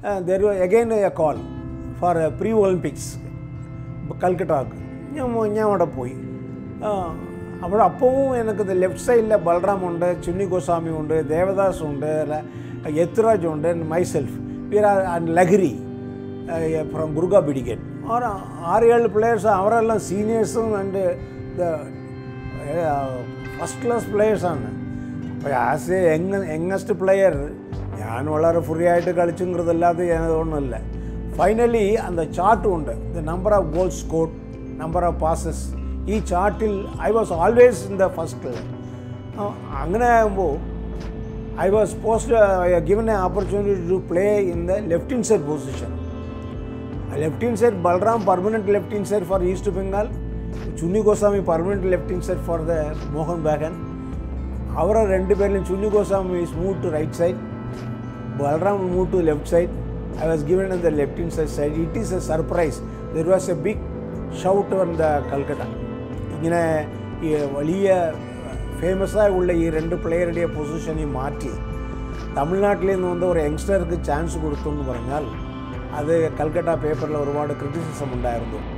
there was again a call for pre-Olympics. കൽക്കട്ടക്ക് ഞാൻ അവിടെ പോയി. അവിടെ അപ്പവും എനിക്ക് ലെഫ്റ്റ് സൈഡിൽ ബൽറാം ഉണ്ട്, ചുന്നി ഗോസ്വാമി ഉണ്ട്, ദേവദാസ് ഉണ്ട്, യത്രാജ് ഉണ്ട്, മൈസെൽഫ്, ആൻഡ് ലഹരി ഫ്രം ഗുർഗ ബിഡിഗൻ. 6-7 പ്ലേയേഴ്സ്, അവരെല്ലാം സീനിയേഴ്സും ആൻഡ് ഫസ്റ്റ് ക്ലാസ് പ്ലേയേഴ്സാണ്. അപ്പോൾ ആസ് എ യങ്ങസ്റ്റ് പ്ലെയർ ഞാൻ വളരെ ഫ്രീ ആയിട്ട് കളിച്ചുங்கிறതല്ലാതെ ഞാനതൊന്നുമില്ല. ഫൈനലി அந்த ചാർട്ടും ഉണ്ട്, the number of goals scored, number of passes. ഈ ചാർട്ടിൽ I was always in the first. അങ്ങനെ ആകുമ്പോൾ I was given an opportunity to play in the left inside position. Left inside, Balram permanent left inside for East Bengal, Chunni Goswami permanent left inside for the Mohan Bagan. Our rendu peril Chunni Goswami is moved to right side, Balram moved to left side. I was given on the left inside side. It is a surprise. There was a big shout on the Calcutta. ഇങ്ങനെ ഈ വലിയ ഫേമസായി ഉള്ള ഈ 2 പ്ലെയറുടെ പൊസിഷനെ മാറ്റി തമിഴ്നാട്ടിൽ നിന്ന് വന്ന ഒരു യങ്സ്റ്റർക്ക് ചാൻസ് കൊടുത്തു എന്ന് പറഞ്ഞാൽ അത് കൽക്കട്ട പേപ്പറിൽ ഒരുപാട് ക്രിറ്റിസിസം ഉണ്ടായിരുന്നു.